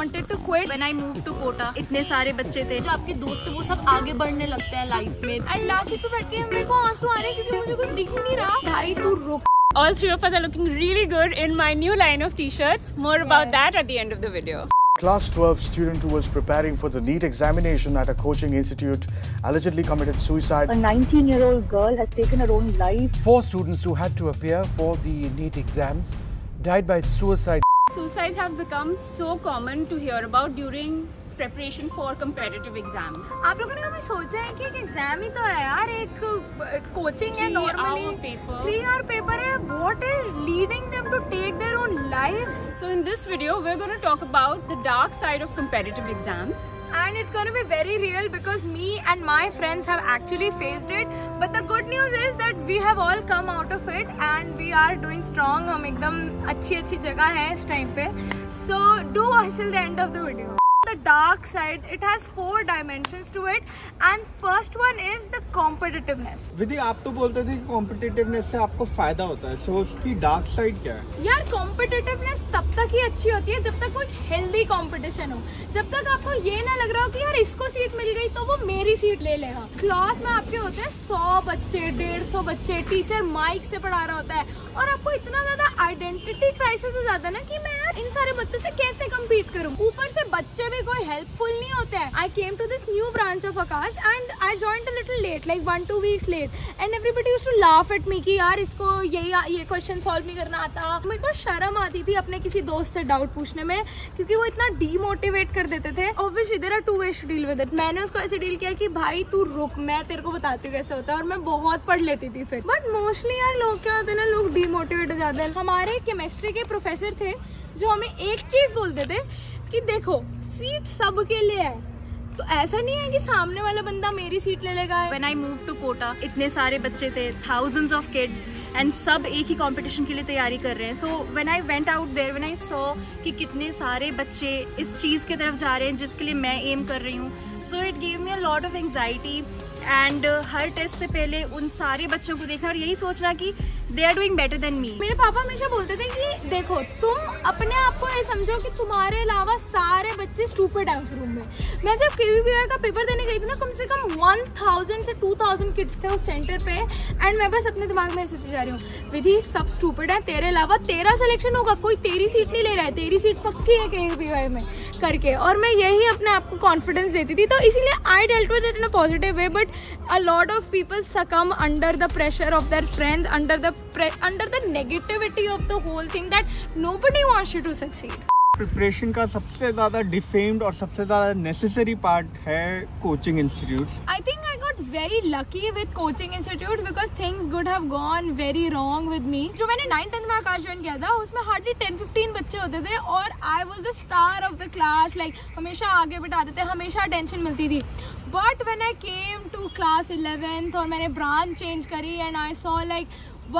wanted to quit when I moved to Kota. इतने सारे बच्चे थे, जो आपके दोस्त थे वो सब आगे बढ़ने लगते हैं लाइफ में। एंड लास्ट सीट पे बैठ के मेरे को आंसू आ रहे हैं क्योंकि मुझे कुछ दिख ही नहीं रहा। भाई तू रुक। All three of us are looking really good in my new line of t-shirts. More about that at the end of the video. Class 12 student who was preparing for the NEET examination at a coaching institute allegedly committed suicide. A 19-year-old girl has taken her own life. 4 students who had to appear for the NEET exams died by suicide. Suicides have become so common to hear about during preparation for competitive exams. आप लोगों ने कभी सोचा है कि एक exam ही तो है यार, एक कोचिंग है, नॉर्मली 3-hour पेपर है. What is leading them to take their own lives? So in this video we're going to talk about the dark side of competitive exams. And it's going to be very real because me and my friends have actually faced it. But the good news is that we have all come out of it and we are doing strong. हम एकदम अच्छी जगह हैं इस time पे. So do watch till the end of the video. The dark side, it has 4 dimensions to it, and first one is the competitiveness. विधि, आप तो बोलते थे कि competitiveness से आपको फायदा होता है, so उसकी dark side क्या है? यार competitiveness तब तक ही अच्छी होती है जब तक कोई healthy competition हो, जब तक आपको ये ना लग रहा हो कि यार इसको सीट मिल गई तो वो मेरी सीट ले लेगा. क्लास में आपके होते हैं 100 बच्चे, 150 बच्चे, टीचर माइक से पढ़ा रहा होता है और आपको इतना ज्यादा आइडेंटिटी क्राइसिस हो जाता है ना कि मैं यार इन सारे बच्चों से कैसे कम्पीट करूँ. ऊपर से बच्चे भी कोई हेल्पफुल नहीं होते हैं. I came to this new branch of Akash and I joined a little late, like 1-2 weeks late, and everybody used to laugh at me कि यार इसको ये क्वेश्चन सॉल्व नहीं करना आता. मेरे को शर्म आती थी अपने किसी दोस्त से डाउट पूछने में क्योंकि वो इतना डीमोटिवेट कर देते थे. Obviously there are 2 ways to deal with it. मैंने उसको ऐसे डील किया कि भाई तू रुक, मैं तेरे को बताती हूँ कैसे होता है, और मैं बहुत पढ़ लेती थी फिर. बट मोस्टली यार लोग क्या होते हैं ना, लोग डीमोटिवेट हो जाते हैं. हमारे केमिस्ट्री के प्रोफेसर थे जो हमें एक चीज बोलते थे कि देखो सीट सबके लिए है, तो ऐसा नहीं है कि सामने वाला बंदा मेरी सीट ले लेगा. When I moved to Kota, इतने सारे बच्चे थे, thousands of kids, and सब एक ही कंपटीशन के लिए तैयारी कर रहे हैं. So when I went out there, when I saw कि कितने सारे बच्चे इस चीज़ की तरफ जा रहे हैं जिसके लिए मैं एम कर रही हूँ, so it gave me a lot of anxiety. And हर टेस्ट से पहले उन सारे बच्चों को देखना और यही सोचना कि they are doing better than me. मेरे पापा हमेशा बोलते थे कि देखो तुम अपने आप को ये समझो कि तुम्हारे अलावा सारे बच्चे स्टूपिड हैं उस रूम में. मैं जब KVPI का पेपर देने गई थी ना, कम से कम 1000 से 2000 किड्स थे उस सेंटर पे, एंड मैं बस अपने दिमाग में सोच जा रही हूँ विधि सब स्टूपिड है, तेरे अलावा तेरा सिलेक्शन होगा, कोई तेरी सीट नहीं ले रहा है, तेरी सीट पक्की है KVPI में करके. और मैं यही अपने आप को कॉन्फिडेंस देती थी. तो इसीलिए I dealt with it in a positive way. But a lot of people succumb under the pressure of their friends, under the negativity of the whole thing, that nobody wants you to succeed. Preparation का सबसे ज्यादा defamed और सबसे ज्यादा necessary part है coaching institutes. I think I got very lucky with coaching institutes because things could have gone very wrong with me. जो मैंने 9th में आकाश ज्वाइन किया था उसमें hardly 10-15 बच्चे होते थे और I was the star of the class, like हमेशा आगे बिठाते थे, हमेशा अटेंशन मिलती थी. But when I came to class 11th और मैंने ब्रांच चेंज करी and I saw like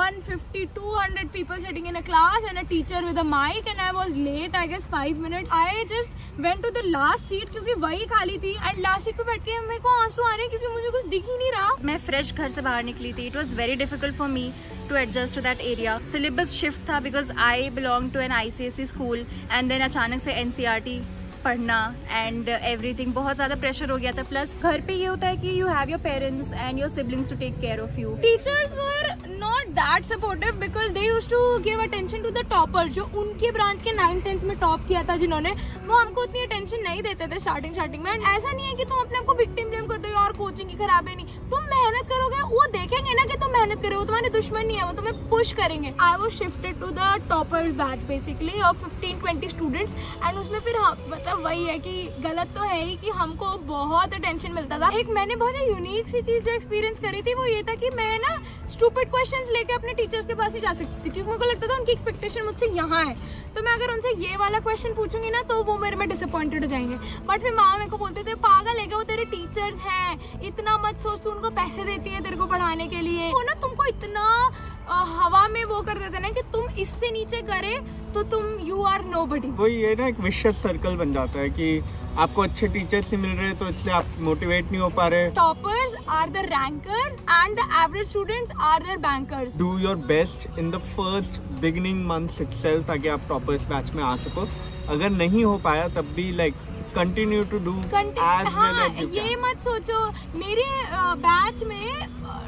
150-200 people sitting in a class and a teacher with a mic, and I was late I guess 5 minutes. I just went to the last seat क्योंकि वही खाली थी, and last seat पे बैठ के मेरे को आंसू आ रहे हैं क्योंकि मुझे कुछ दिख ही नहीं रहा. मैं फ्रेश घर से बाहर निकली थी. It was very difficult for me to adjust to that area. Syllabus shift था because I belong to an ICSE school and then अचानक से NCERT पढ़ना एंड एवरीथिंग, बहुत ज़्यादा प्रेशर हो गया था. प्लस घर पे ये होता है कि you have your parents and your siblings to take care of you. Teachers were not that supportive because they used to give attention to the topper. जो उनके ब्रांच के 9th-10th में टॉप किया था जिन्होंने, वो हमको उतनी अटेंशन नहीं देते थे स्टार्टिंग में. एंड ऐसा नहीं है कि तुम अपने आप को विक्टिम ब्लेम करते हो और कोचिंग की खराबी नहीं. तुम मेहनत करोगे, वो देखेंगे ना कि तुम मेहनत करो, वो तुम्हारे दुश्मन नहीं है, वो तुम्हें पुश करेंगे. I was shifted to the toppers batch basically of 15-20 students, and उसमें फिर मतलब वही है कि गलत तो है ही कि हमको बहुत अटेंशन मिलता था. एक मैंने बहुत यूनिक सी चीज जो एक्सपीरियंस करी थी वो ये था कि मैं ना स्टूपिड क्वेश्चंस लेके अपने टीचर्स के पास नहीं जा सकती थी क्योंकि मेरे को लगता था उनकी एक्सपेक्टेशन मुझसे यहाँ है, तो मैं अगर उनसे ये वाला क्वेश्चन पूछूंगी ना तो वो मेरे में डिसअपॉइंटेड हो जाएंगे. बट फिर माँ मेरे को बोलते थे पागल है क्या, वो तेरे टीचर्स हैं, इतना मत सोच, तू उनको पैसे देती है तेरे को पढ़ाने के लिए. वो ना तुमको इतना हवा में वो कर देते ना कि तुम इससे नीचे करे तो तुम यू आर नोबडी. वही ये ना एक विशियस सर्कल बन जाता है कि आपको अच्छे टीचर्स से मिल रहे हैं तो इसलिए आप मोटिवेट नहीं हो पा रहे. Toppers are the rankers and the average students are their bankers. Do your best in the first beginning months itself ताकि आप टॉपर्स बैच में आ सको. अगर नहीं हो पाया तब भी like continue to do as well as you ये मत सोचो मेरे बैच में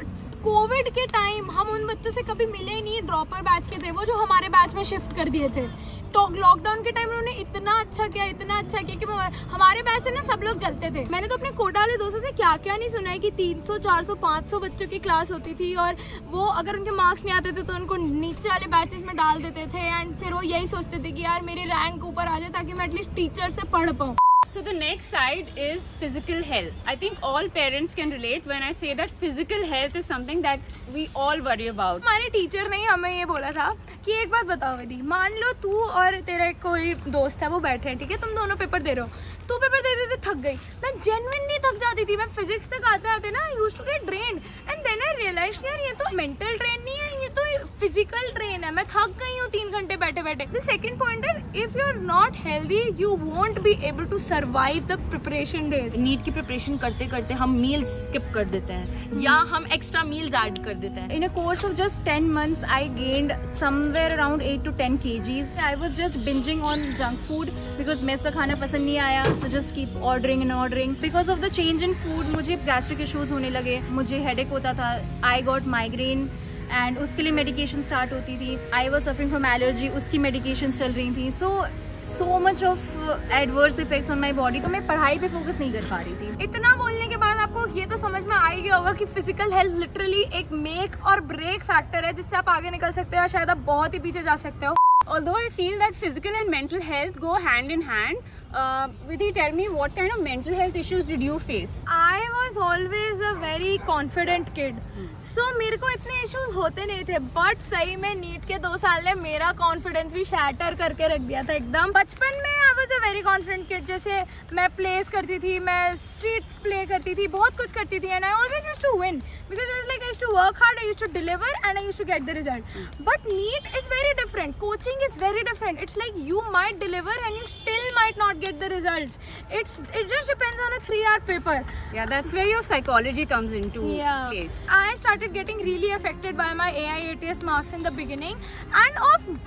कोविड के टाइम हम उन बच्चों से कभी मिले नहीं, ड्रॉपर बैच के थे वो, जो हमारे बैच में शिफ्ट कर दिए थे। तो लॉकडाउन के टाइम उन्होंने इतना अच्छा किया कि हमारे बैच से ना सब लोग जलते थे। मैंने तो अपने कोटा वाले दोस्तों से क्या क्या नहीं सुना है कि 300 400 500 बच्चों की क्लास होती थी और वो अगर उनके मार्क्स नहीं आते थे तो उनको नीचे वाले बैचेस में डाल देते थे एंड फिर वो यही सोचते थे कि यार मेरी रैंक ऊपर आ जाए ताकि मैं एटलीस्ट टीचर से पढ़ पाऊँ। So the next side is physical health. I think all parents can relate when I say that physical health is something that we all worry about. हमारे टीचर ने हमें ये बोला था कि एक बात बताओ विधि, मान लो तू और तेरा कोई दोस्त है वो बैठे हैं, ठीक है, तुम दोनों पेपर दे रहे हो, तू पेपर दे देते थक गई, मैं जेन्युइनली थक जाती थी। मैं फिजिक्स तक आते आते ना used to get drained and then I realise यार ये तो मेंटल ट्रेन नहीं है, ये तो फिजिकल ट्रेन है, मैं थक गई हूँ 3 घंटे बैठे बैठे। The second point is if you are not healthy you won't be able to survive the preparation days. NEET की प्रिपरेशन करते करते हम मील्स स्किप कर देते हैं या हम एक्स्ट्रा मील्स ऐड कर देते हैं। In a course of just 10 months I gained somewhere around 8 to 10 kgs. I was just bingeing on junk food because mess का खाना पसंद नहीं आया, so just keep ordering and ordering. Because of the change in food मुझे gastric issues होने लगे, मुझे headache होता था, आई गॉट माइग्रेन एंड उसके लिए मेडिकेशन स्टार्ट होती थी। I was suffering from allergy, उसकी मेडिकेशन चल रही थी। So much of adverse effects on my body, तो मैं पढ़ाई पे फोकस नहीं कर पा रही थी। इतना बोलने के बाद आपको ये तो समझ में आ ही गया होगा कि फिजिकल हेल्थ लिटरली एक मेक और ब्रेक फैक्टर है जिससे आप आगे निकल सकते हो या शायद आप बहुत ही पीछे जा सकते हो। Although I feel that physical and mental health go hand in hand, Vidhi, tell me what kind of mental health issues did you face? I was always a very confident kid. So मेरे को इतने issues होते नहीं थे, but सही में NEET के 2 साल ने मेरा कॉन्फिडेंस भी शैटर करके रख दिया था एकदम। बचपन में I was a very confident kid, जैसे मैं प्लेस करती थी, मैं स्ट्रीट प्ले करती थी, बहुत कुछ करती थी and I always used to win because it was like I used to work hard, I used to deliver and I used to get the result. But NEET is very different, coaching is very different. It's like you might deliver and you still might not get the results. It just depends on a 3-hour paper. Yeah, that's where your psychology comes into place. I started getting really affected by my AIATS marks in the beginning and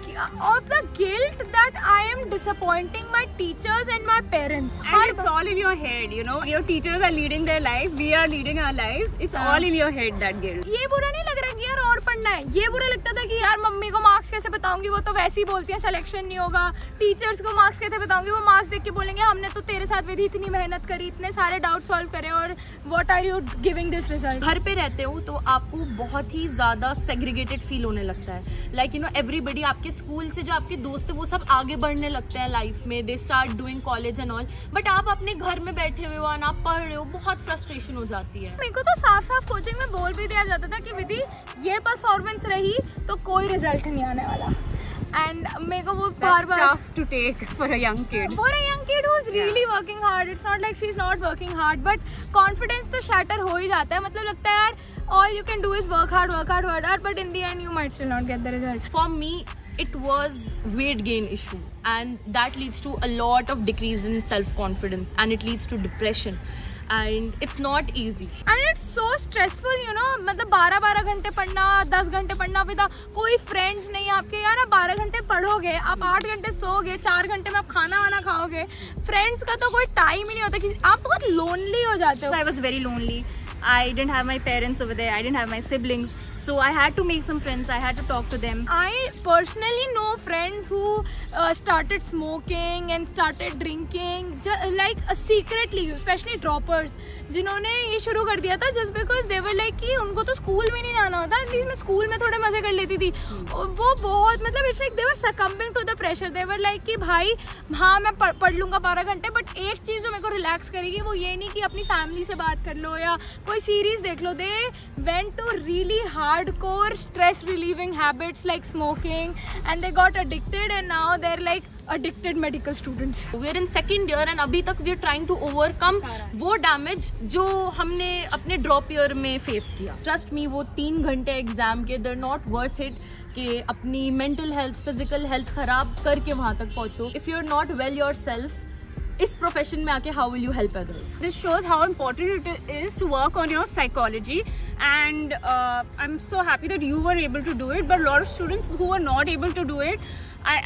of the guilt that I am disappointing my teachers and my parents. And it's all in your head, you know. Your teachers are leading their life, we are leading our lives. It's all in your head, that guilt. ये बुरा नहीं लग रहा कि यार और पढ़ना है, ये बुरा लगता था कि यार मम्मी को मार्क्स कैसे बताऊंगी, वो तो वैसे ही बोलती है सिलेक्शन नहीं होगा। टीचर्स को मार्क्स कैसे बताऊंगी, वो मार्क्स देख के बोलेंगे हमने तो तेरे साथ विधि इतनी मेहनत करी, इतने सारे डाउट सॉल्व करे और what are you giving this result. घर पे रहते हो तो आपको बहुत ही ज्यादा सेग्रीगेटेड फील होने लगता है, लाइक यू नो एवरीबडी, आपके स्कूल से जो आपके दोस्त है वो सब आगे बढ़ने लगते हैं लाइफ में, they start doing college and all, but आप अपने घर में बैठे हुए हो, आप पढ़ रहे हो, बहुत फ्रस्ट्रेशन हो जाती है। मेरे को तो साफ साफ कोचिंग में बोल भी दिया जाता था कि विधि ये परफॉर्मेंस रही तो कोई रिजल्ट नहीं आने वाला, एंड मेरे को वो बार-बार tough to take for a young kid. For a young kid who's really working hard, it's not like she's not working hard, but confidence तो shatter हो ही जाता है। मतलब लगता है यार all you can do is work hard, but in the end you might still not get the result. For me, it was weight gain issue, and that leads to a lot of decrease in self-confidence, and it leads to depression. And it's not easy. And it's so stressful, you know. मतलब 12 घंटे पढ़ना, 10 घंटे पढ़ना, विदा कोई friends नहीं आपके। यार आप 12 घंटे पढ़ोगे, आप 8 घंटे सोओगे, 4 घंटे में आप खाना वाना खाओगे, फ्रेंड्स का तो कोई टाइम ही नहीं होता कि आप बहुत लोनली हो जाते हो। I was very lonely. I didn't have my parents over there. I didn't have my siblings. So I had to make some friends. I had to talk to them. I personally know friends who started smoking and started drinking, like secretly, especially droppers, जिन्होंने ये शुरू कर दिया था just because they were like कि उनको तो school में नहीं जाना होता, एटलीस्ट मैं स्कूल में थोड़े मजे कर लेती थी। वो बहुत मतलब it's like they were succumbing to the pressure. They were like कि भाई हाँ मैं पढ़ लूँगा 12 घंटे, बट एक चीज़ जो मेरे को रिलैक्स करेगी वो ये नहीं कि अपनी फैमिली से बात कर लो या कोई सीरीज देख लो। They went to really hardcore stress relieving habits like smoking and they got addicted and now they're like addicted medical students. We are in second year and अभी तक we are trying to overcome वो damage जो हमने अपने drop year में face किया। Trust me, वो 3 घंटे एग्जाम के they're not worth it कि अपनी मेंटल हेल्थ, फिजिकल हेल्थ खराब करके वहाँ तक पहुँचो। If you're not well yourself, इस प्रोफेशन में आके how will you help others? This shows how important it is to work on your psychology, and I'm so happy that you were able to do it, but a lot of students who were not able to do it, I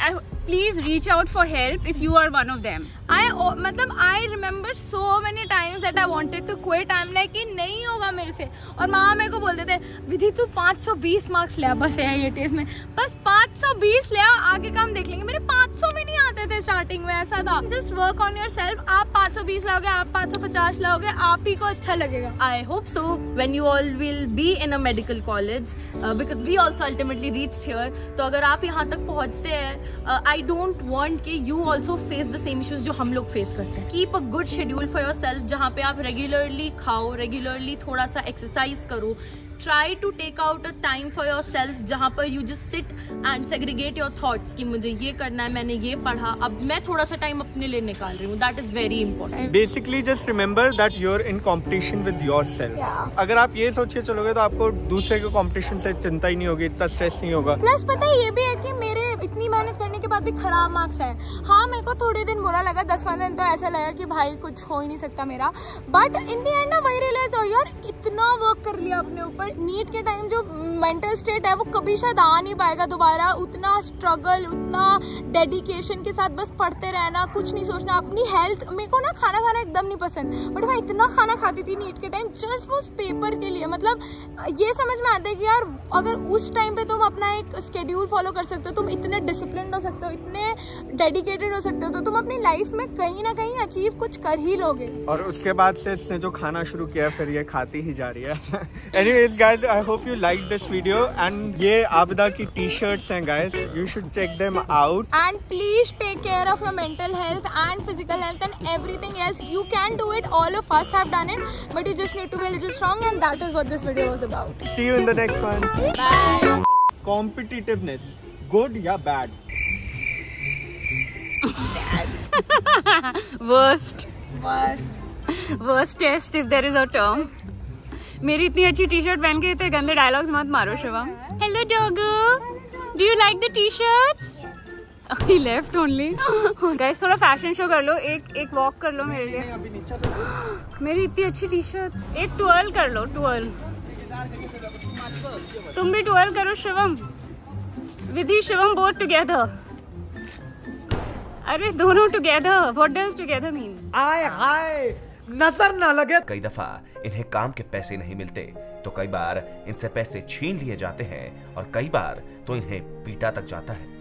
please reach out for help if you are one of them. I remember so many times that I wanted to quit. I'm like कि नहीं होगा मेरे से, और माँ मेरे को बोलते थे विधि तू 520 मार्क्स ले बस AIATS में, बस 520 ले आगे काम देख लेंगे। मेरे 500 भी नहीं आते थे स्टार्टिंग में, ऐसा था। Just work on yourself. आप 520 लाओगे, आप 550 लाओगे, आप ही को अच्छा लगेगा। I hope so when you all will be in a medical college because we also ultimately reached here. तो अगर आप यहाँ तक पहुँचते हैं, I don't want कि you also face the same issues जो हम लोग फेस करते हैं। Keep a good schedule for yourself जहाँ पे आप रेगुलरली खाओ, रेगुलरली थोड़ा सा एक्सरसाइज करो। Try to take out a time for yourself जहाँ पर you just sit and segregate your thoughts कि मुझे ये करना है, मैंने ये पढ़ा, अब मैं थोड़ा सा टाइम अपने लिए निकाल रही हूँ। That is very important. Basically just remember that you're in competition with yourself. अगर आप ये सोच के चलोगे तो आपको दूसरे के competition से चिंता ही नहीं होगी, इतना स्ट्रेस नहीं होगा। प्लस पता है ये भी है कि मेरे इतनी मेहनत करने के बाद भी खराब मार्क्स आए। हाँ मेरे को थोड़े दिन बुरा लगा, 10-15 दिन तो ऐसा लगा कि भाई कुछ हो ही नहीं सकता मेरा, बट इन द एंड ना वही रियलाइज हो यार इतना वर्क कर लिया अपने ऊपर। नीट के टाइम जो मेंटल स्टेट है वो कभी शायद आ नहीं पाएगा दोबारा। उतना स्ट्रगल, उतना डेडिकेशन के साथ बस पढ़ते रहना, कुछ नहीं सोचना, अपनी हेल्थ। मेरे को ना खाना खाना एकदम नहीं पसंद, बट मैं इतना खाना खाती थी नीट के टाइम जस्ट उस पेपर के लिए। मतलब ये समझ में आता है कि यार अगर उस टाइम पे तुम अपना एक स्केड्यूल फॉलो कर सकते हो, तुम इतने डिसिप्लिन हो सकते हो, इतने डेडिकेटेड हो सकते हो, तो तुम अपनी लाइफ में कहीं ना कहीं अचीव कुछ कर ही लोगे। और उसके बाद से इसने जो खाना शुरू किया फिर ये खाती ही जा रही है। Anyways guys, I hope you liked this video and ये आबदा की t-shirts हैं guys, you should check them out. And please take care of your mental health and physical health and everything else. You can do it, all of us have done it, but you just need to be a little strong, and that is what this video was about. See you in the next one. Bye. Competitiveness, good या bad? Worst test if there is a term. मेरी इतनी अच्छी T-shirt पहन के इतने गंदे dialogues मत मारो Shivam. Hello doggo, do you like the t-shirts? He left only. Guys थोड़ा फैशन शो कर लो, एक वॉक कर लो मेरे लिए। मेरी इतनी अच्छी टी-शर्ट्स। एक ट्विर्ल कर लो, ट्विर्ल। तुम भी ट्विर्ल करो शिवम। Vidhi Shivam both together. अरे दोनों together. What does together mean? आय हाय नजर ना लगे। कई दफा इन्हें काम के पैसे नहीं मिलते, तो कई बार इनसे पैसे छीन लिए जाते हैं और कई बार तो इन्हें पीटा तक जाता है।